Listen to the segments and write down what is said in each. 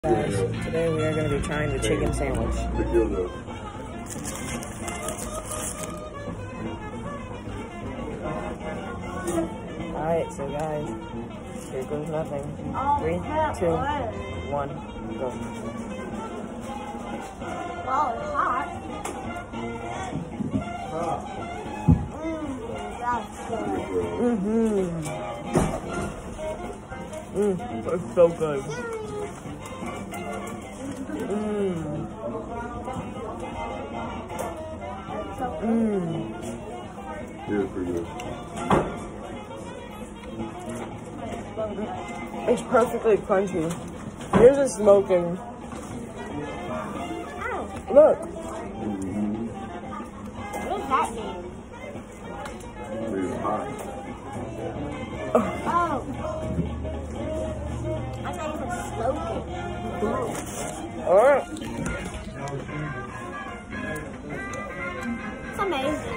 Guys, today we are going to be trying the chicken sandwich. Alright, so guys, here goes nothing. 3, 2, 1, go. Oh, it's hot. That's good. It's so good. Yeah, pretty good. It's perfectly crunchy. Here's a smoking. Look. What does that mean? It's hot. Oh. I thought you were smoking. Alright. It's amazing.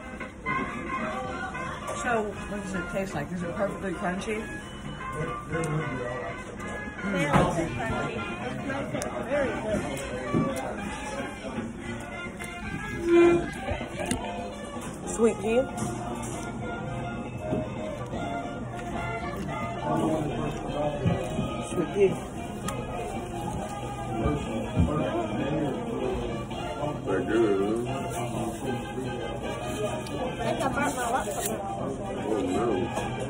So, what does it taste like? Is it perfectly crunchy? Very crunchy. It smells very good. Sweet tea? Sweet tea. That good, huh? I think I burnt my lips. Oh no.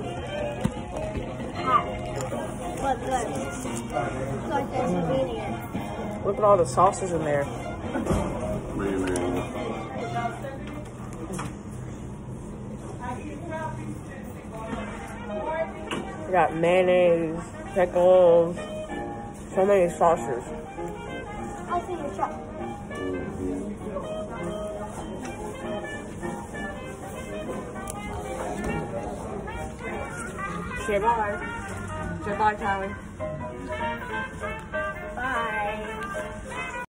Hot. But good. It's like there's ingredients. Look at all the sauces in there. Man. We got mayonnaise, pickles, so many sauces. I'll see your truck. Say bye. Say bye, Callie.